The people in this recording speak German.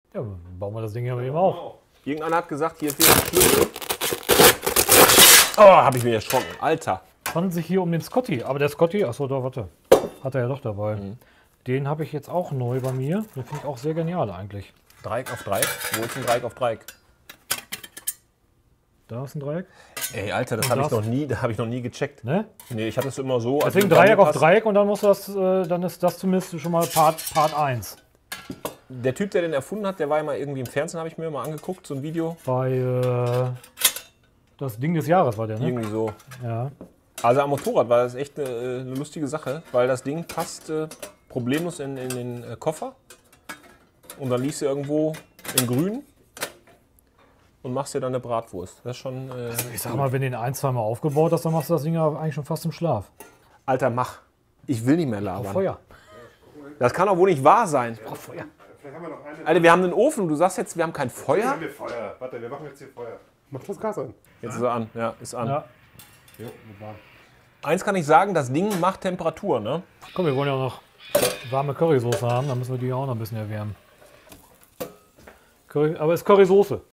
Ja, dann bauen wir das Ding ja mal eben auf. Irgendeiner hat gesagt, hier fehlt ein Schlüssel. Oh, habe ich mich erschrocken. Alter. Es handelt sich hier um den Scotty. Aber der Scotty, achso, da, warte. Hat er ja doch dabei. Den habe ich jetzt auch neu bei mir. Den finde ich auch sehr genial eigentlich. Dreieck auf Dreieck? Wo ist ein Dreieck auf Dreieck? Da ist ein Dreieck. Ey, Alter, das Und habe ich das? noch nie gecheckt. Ne? Nee, ich hatte es immer so. Deswegen bei mir Dreieck auf passt- Dreieck und dann musst du das, dann ist das zumindest schon mal Part 1. Der Typ, der den erfunden hat, der war ja mal irgendwie im Fernsehen, habe ich mir mal angeguckt, so ein Video. Bei das Ding des Jahres war der, ne? Irgendwie so. Ja. Also am Motorrad war das echt eine lustige Sache, weil das Ding passt problemlos in den Koffer. Und dann liegst du irgendwo im Grün und machst dir dann eine Bratwurst. Das ist schon. Ich sag mal, wenn du den ein, zwei Mal aufgebaut hast, dann machst du das Ding ja eigentlich schon fast im Schlaf. Alter, mach. Ich will nicht mehr labern. Feuer. Das kann doch wohl nicht wahr sein. Feuer. Vielleicht haben wir noch eine. Alter, wir haben einen Ofen. Du sagst jetzt, wir haben kein Jetzt Feuer? haben wir Feuer. Warte, wir machen jetzt hier Feuer. Mach das Gas an. Jetzt ist er an. Ja, ist an. Ja. Jo, wunderbar. Eins kann ich sagen, das Ding macht Temperatur, ne? Komm, wir wollen ja auch noch warme Currysoße haben, dann müssen wir die auch noch ein bisschen erwärmen. Aber es ist Currysoße.